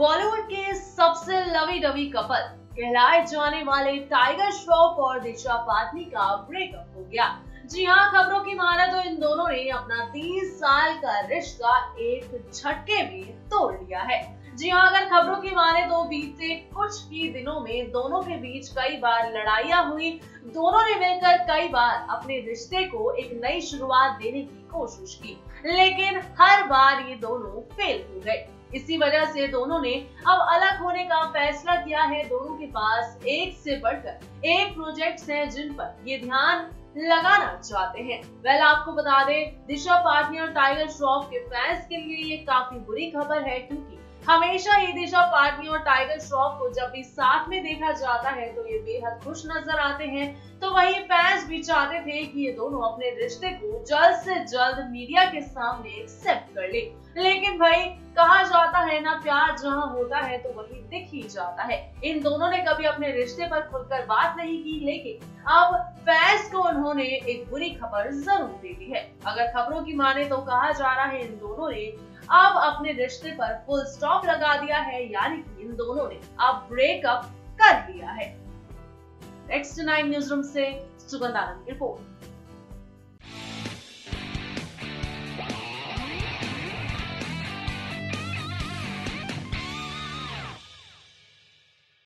बॉलीवुड के सबसे lovey dovey couple कहलाए जाने वाले टाइगर श्रॉफ और दिशा पाटनी का ब्रेकअप हो गया। जी हाँ, खबरों की माने तो इन दोनों ने अपना 30 साल का रिश्ता एक झटके में तोड़ लिया है। जी हाँ, अगर खबरों की माने तो बीते कुछ ही दिनों में दोनों के बीच कई बार लड़ाइयाँ हुई। दोनों ने मिलकर कई बार अपने रिश्ते को एक नई शुरुआत देने की कोशिश की, लेकिन हर बार ये दोनों फेल हो गए। इसी वजह से दोनों ने अब अलग होने का फैसला किया है। दोनों के पास एक से बढ़कर एक प्रोजेक्ट्स हैं जिन पर ये ध्यान लगाना चाहते हैं। आपको बता दें, दिशा पाटनी और टाइगर श्रॉफ के फैंस के लिए ये काफी बुरी खबर है, क्योंकि हमेशा ही दिशा पाटनी और टाइगर श्रॉफ को जब भी साथ में देखा जाता है तो ये बेहद खुश नजर आते हैं। तो वही फैंस भी चाहते थे कि ये दोनों अपने रिश्ते को जल्द से जल्द मीडिया के सामने एक्सेप्ट कर ले, लेकिन भाई कहा जाता है ना, प्यार जहाँ होता है तो वही दिख ही जाता है। इन दोनों ने कभी अपने रिश्ते पर खुलकर बात नहीं की, लेकिन अब फैंस को उन्होंने एक बुरी खबर जरूर दे दी है। अगर खबरों की माने तो कहा जा रहा है इन दोनों ने अब अपने रिश्ते पर फुल स्टॉप लगा दिया है, यानी कि इन दोनों ने अब ब्रेकअप कर लिया है। नेक्स्ट 9 न्यूज़ रूम से सुगंध आनंद की रिपोर्ट।